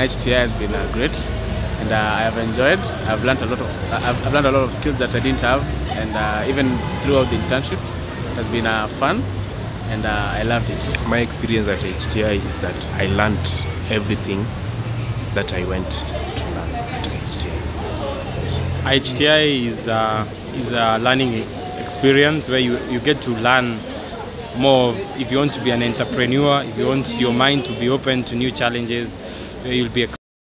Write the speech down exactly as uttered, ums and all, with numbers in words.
I H T I has been uh, great, and uh, I have enjoyed. I've learned a lot of uh, I've, I've learned a lot of skills that I didn't have, and uh, even throughout the internship, it has been uh, fun, and uh, I loved it. My experience at I H T I is that I learned everything that I went to learn at I H T I. Yes. I H T I is a, is a learning experience where you, you get to learn more of, if you want to be an entrepreneur, if you want your mind to be open to new challenges, where you'll be